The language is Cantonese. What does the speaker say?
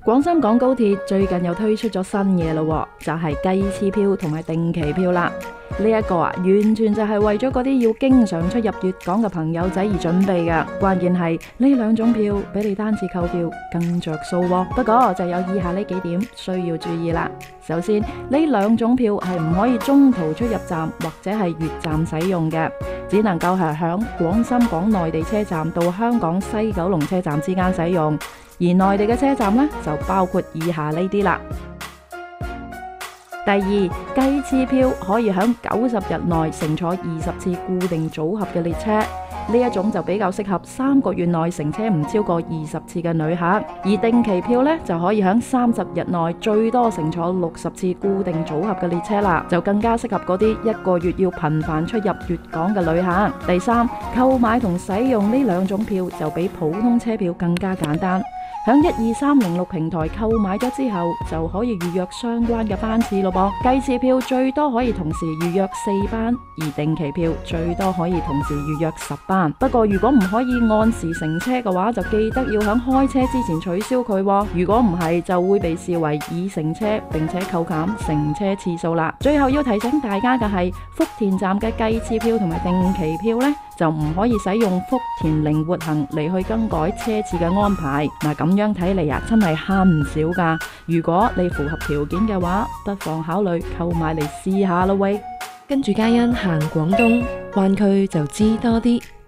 廣深港高鐵最近又推出咗新嘢咯，就係計次票同埋定期票啦。呢一個完全就係為咗嗰啲要經常出入粵港嘅朋友仔而準備嘅。關鍵係呢兩種票比你單次購票更着數喎。不過就有以下呢幾點需要注意啦。首先，呢兩種票係唔可以中途出入站或者係越站使用嘅，只能夠係響廣深港內地車站到香港西九龍車站之間使用。而內地嘅車站呢，就包括以下呢啲啦。第二，計次票可以響90日內乘坐20次固定組合嘅列車，呢一種就比較適合3個月內乘車唔超過20次嘅旅客。而定期票呢，就可以響30日內最多乘坐60次固定組合嘅列車啦，就更加適合嗰啲1個月要頻繁出入粵港嘅旅客。第三，購買同使用呢兩種票就比普通車票更加簡單。響12306平台購買咗之後，就可以預約相關嘅班次咯噃。計次票最多可以同時預約4班，而定期票最多可以同時預約10班。不過如果唔可以按時乘車嘅話，就記得要響開車之前取消佢喎。如果唔係，就會被視為已乘車，並且扣減乘車次數啦。最後要提醒大家嘅係，福田站嘅計次票同埋定期票呢，就唔可以使用福田靈活行嚟去更改車次嘅安排。嗱，咁樣睇嚟啊，真係慳唔少噶。如果你符合條件嘅話，不妨考慮購買嚟試下啦喂。 跟住嘉欣行廣東灣區就知多啲。